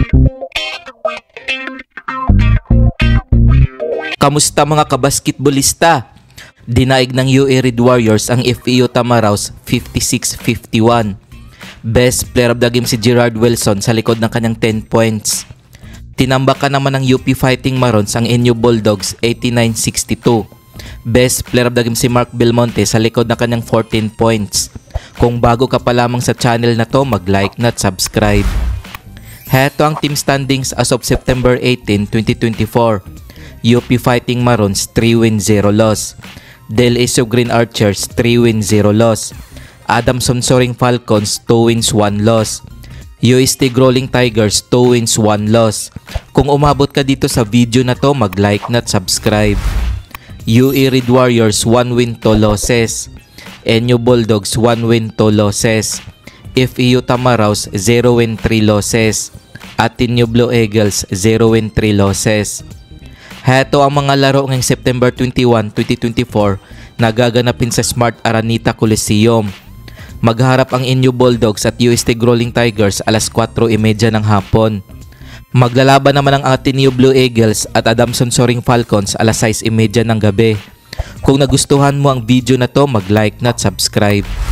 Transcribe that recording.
Kamusta mga kabasketbolista? Dinaig ng UA Red Warriors ang FEU Tamaraws 56-51. Best player of the game si Gerard Wilson sa likod ng kanyang 10 points. Tinambakan naman ng UP Fighting Marons ang NU Bulldogs 89-62. Best player of the game si Mark Belmonte sa likod ng kanyang 14 points. Kung bago ka pa lamang sa channel na to, mag-like na at subscribe. Heto ang team standings as of September 18, 2024. UP Fighting Marons 3 wins 0 loss. Del Iso Green Archers 3 wins 0 loss. Adamson Soaring Falcons 2 wins 1 loss. UST Growling Tigers 2 wins 1 loss. Kung umabot ka dito sa video na to, mag-like na at subscribe. UA Red Warriors 1 win 2 losses. NU Bulldogs 1 win 2 losses. FEU Tamaraws 0 win 3 losses. At NU Blue Eagles 0 win 3 losses. Heto ang mga laro ngayong September 21, 2024 na gaganapin sa Smart Araneta Coliseum. Magharap ang NU Bulldogs at UST Growling Tigers alas 4:30 ng hapon. Maglalaban naman ang Ateneo Blue Eagles at Adamson Soaring Falcons alas 6:30 ng gabi. Kung nagustuhan mo ang video na to, mag-like na at subscribe.